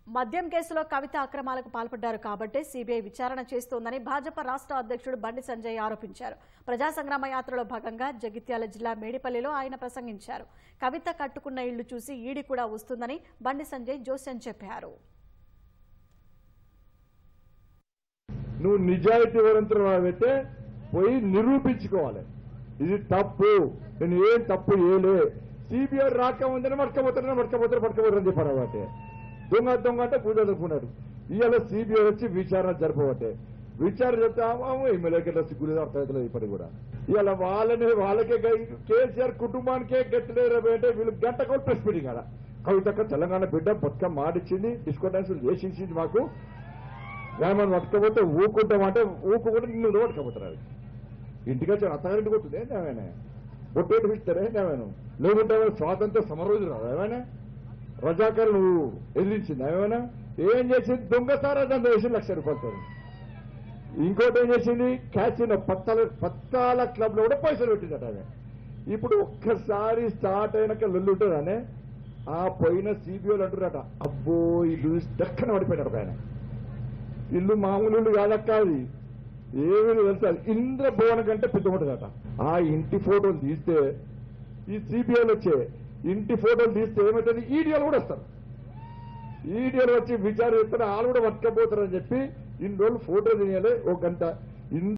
మద్యం కేసులో కవిత అక్రమాలకు పాల్పడ్డారు కాబట్టి సీబీఐ విచారణ చేస్తోందని భాజపా రాష్ట్ర అధ్యక్షుడు బండి సంజయ్ ఆరోపించారు. ప్రజా సంగ్రామ యాత్రలో భాగంగా జగిత్యాల జిల్లా మేడిపల్లిలో ఆయన ప్రసంగించారు. కవిత కట్టుకున్న ఇళ్లు చూసి ఈడీ కూడా వస్తుందని బండి సంజయ్ జోస్యం చెప్పారు. నువ్వు నిజాయితీవంతురాలైతే పోయి నిరూపించుకోవాలి. ఇది తప్పు, నేను ఏం తప్పు చేయలే. సిబిఐ రాకముందని పట్టుకపోతారని చెప్పారు. కాబట్టి దొంగ అంటే పూజలుకున్నారు. ఇవాళ సిబిఐ వచ్చి విచారణ జరపబట్టే విచారణ చెప్తాము. ఎమ్మెల్యేకి సిగ్గులేదు, అర్థమవుతలేదు. ఇప్పటికి కూడా ఇవాళ వాళ్ళకే కేసీఆర్ కుటుంబానికే గెట్టలేరు అంటే వీళ్ళు గంట కూడా ప్రెస్ మీటింగ్ కదా. కవితక్క తెలంగాణ బిడ్డ బతుకమ్మ మాడిచ్చింది, డిస్కో డాన్సులు చేసింది. మాకు గ్రామాన్ని పట్టుకపోతే ఊకుంటామంటే ఊకుంటే నిన్ను పట్టుకపోతున్నారు. ఇంటికి వచ్చి అత్తగారింటికి వస్తుంది ఏమైనా బొట్టేటి ఇస్తారే ఏమైనా లేకుంటే స్వాతంత్ర సమరోజు రాదు ఏమైనా రజాకర్ నువ్వు ఎదిరించింది ఏమైనా ఏం చేసింది? దొంగసారా దాన్ని వేసి ₹1,00,000. ఇంకోటి ఏం చేసింది? క్యాసినో పత్తాల క్లబ్ లో కూడా పైసలు పెట్టిందట ఆమె. ఇప్పుడు ఒక్కసారి స్టార్ట్ అయినాక లొల్లుంటుందనే ఆ పోయిన సిబిఐలు అంటున్నారట, అబ్బో ఇల్లు దక్కన పడిపోయినాడు ఆయన. ఇల్లు మామూలు ఇల్లు కాదక్క, అది ఏమీ తెలుసు. ఇంద్రభవన కంటే పెద్ద ఉంటుందట. ఆ ఇంటి ఫోటోలు తీస్తే ఈ సిబిఐలు వచ్చే ఇంటి ఫోటోలు తీస్తే ఏమవుతుంది? ఈడియోలు కూడా వస్తారు. ఈడియోలు వచ్చి విచారణ చేస్తారు, వాళ్ళు కూడా పట్టుకపోతారని చెప్పి ఇన్ని రోజులు ఫోటో తీయాలి. ఒక గంట